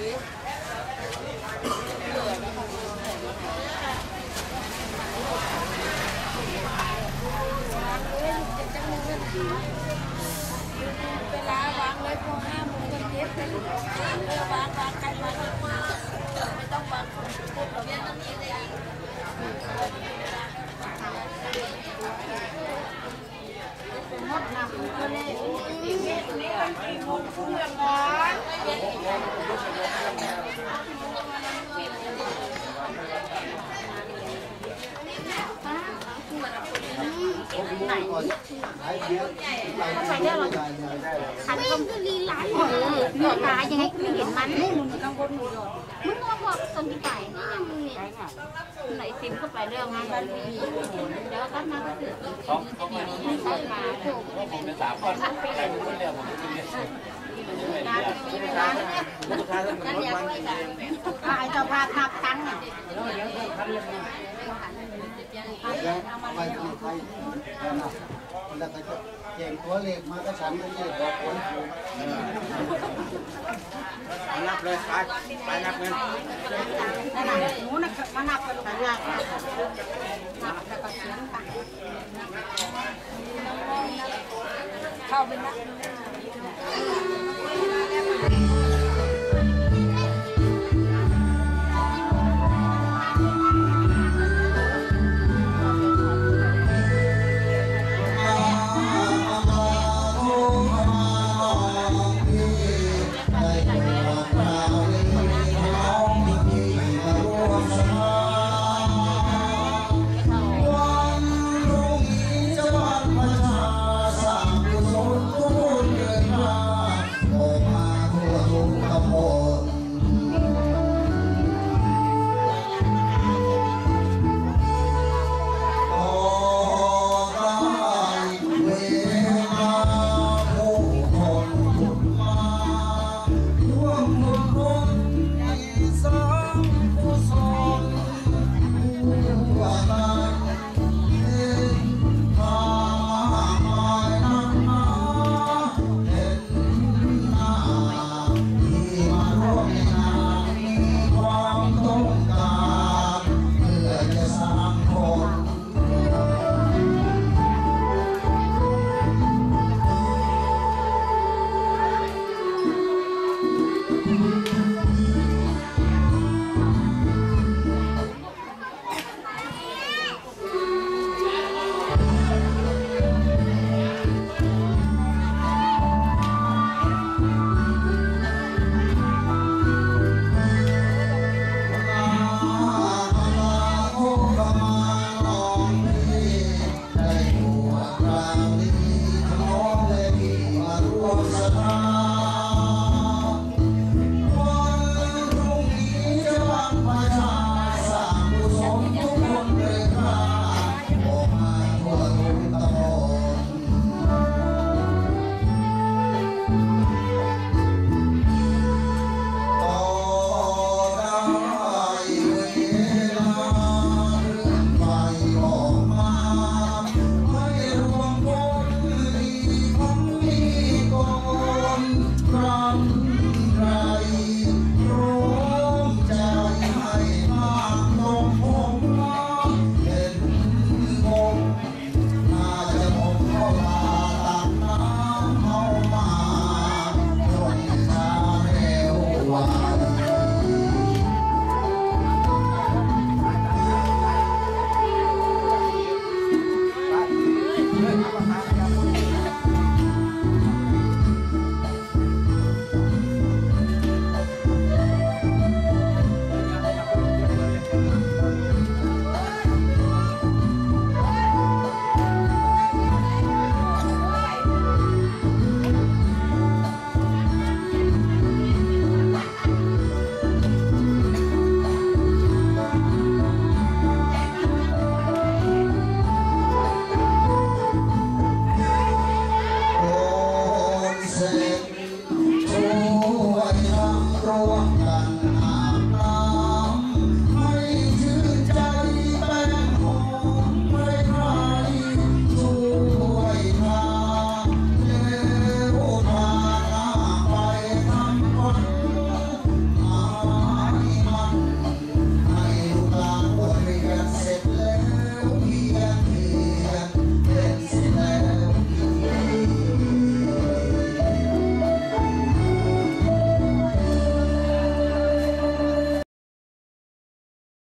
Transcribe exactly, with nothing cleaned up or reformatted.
เวลาวางไว้พอห้าโมงเย็นเป็นเวลาวางวางใครมาไม่ต้องวางคนพวกเราเนี่ยต้องมีเลยหมดน้ำก็เลยนี่นี่มันกี่โมงคุ้มละก่อนไหนใส่ได้หรอขันต้มก็ลีลายหมดตายังไงก็ไม่เห็นมันมึงกังวลหนูมึงมาบอกตอนที่ไปนี่ยังมึงเนี่ยไหนซิมเข้าไปเรื่องงานกันเดี๋ยวกันมาก็คือให้ใส่มาถูกผมเป็นสามคนไปเลยผมเรียกผมเป็นงานมีเวลาเนี่ยกันอยากไปกันขายเจ้าภาพนับตังค์แล้วเดี๋ยวคันเลยแล้วไปที่ไทยนะแล้วก็จะเก่งตัวเล็กมาก็ฉันก็จะบอกคนถูกนับเลยไปไปนับเงินนั่นน่ะหนูน่ะมานับกันไปนับนับแล้วก็เขียนไปเข้าไปนับ